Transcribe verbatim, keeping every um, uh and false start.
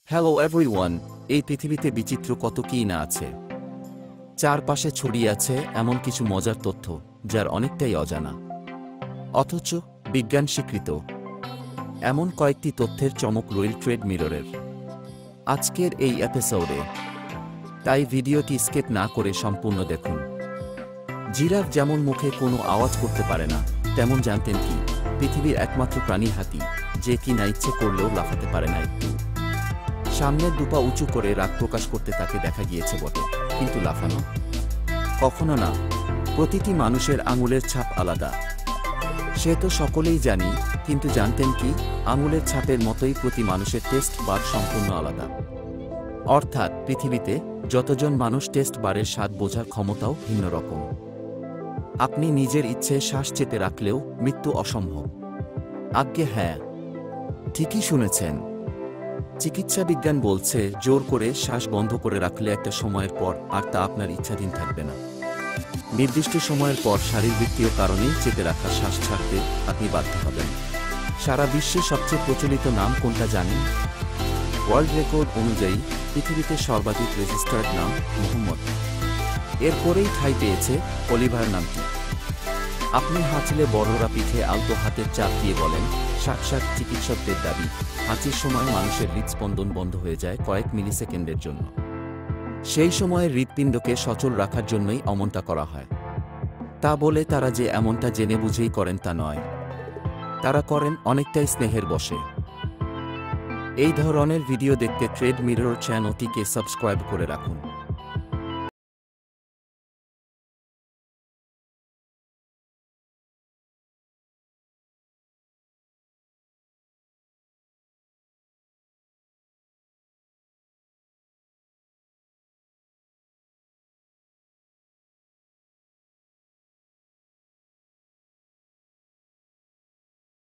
Hello everyone, এই পৃথিবীতে বিচিত্র কত কী না আছে। চারপাশে ছড়িয়ে আছে এমন কিছু মজার তথ্য যার অনেকটাই অজানা, অথচ বিজ্ঞান স্বীকৃত। এমন কয়েকটি তথ্যের চমক রইল ট্রেড মিররের আজকের এই এপিসোডে, তাই ভিডিওটি স্কিপ না করে সম্পূর্ণ দেখুন। জিরাফ যেমন মুখে কোনো আওয়াজ করতে পারে না, তেমন জানতেন কি পৃথিবীর একমাত্র প্রাণী হাতি, যে কি না ইচ্ছে করলেও লাফাতে পারে না একটু। সামনের দুপা উঁচু করে রাগ প্রকাশ করতে তাকে দেখা গিয়েছে বটে, কিন্তু লাফানো কখনো না। প্রতিটি মানুষের আঙুলের ছাপ আলাদা, সে তো সকলেই জানি, কিন্তু জানতেন কি আঙুলের ছাপের মতোই প্রতি মানুষের টেস্ট বার সম্পূর্ণ আলাদা। অর্থাৎ পৃথিবীতে যতজন মানুষ টেস্ট বারের স্বাদ বোঝার ক্ষমতাও ভিন্ন রকম। আপনি নিজের ইচ্ছে শ্বাস চেপে রাখলেও মৃত্যু অসম্ভব। আজ্ঞে হ্যাঁ, ঠিকই শুনেছেন। চিকিৎসা বিজ্ঞান বলছে জোর করে শ্বাস বন্ধ করে রাখলে একটা সময়ের পর আর তা আপনার ইচ্ছাধীন থাকবে না। নির্দিষ্ট সময়ের পর শারীরবৃত্তীয় কারণেই চেপে রাখা শ্বাস ছাড়তে আপনি বাধ্য হবেন। সারা বিশ্বে সবচেয়ে প্রচলিত নাম কোনটা জানেন? ওয়ার্ল্ড রেকর্ড অনুযায়ী পৃথিবীতে সর্বাধিক রেজিস্টার্ড নাম মুহাম্মদ। এরপরেই ঠাঁই পেয়েছে অলিভার নামটি। আপনি হাঁচলে বড়রা পিঠে আলতো হাতের চাপ দিয়ে বলেন, ষাট ষাট চিকিৎসকদের দাবি হাঁচির সময় মানুষের হৃদস্পন্দন বন্ধ হয়ে যায় কয়েক মিলিসেকেন্ডের জন্য। সেই সময়ে হৃৎপিণ্ডকে সচল রাখার জন্যই অমনটা করা হয়। তা বলে তারা যে এমনটা জেনে বুঝেই করেন তা নয়, তারা করেন অনেকটাই স্নেহের বশে। এই ধরনের ভিডিও দেখতে ট্রেড মিরর চ্যানেলটিকে সাবস্ক্রাইব করে রাখুন।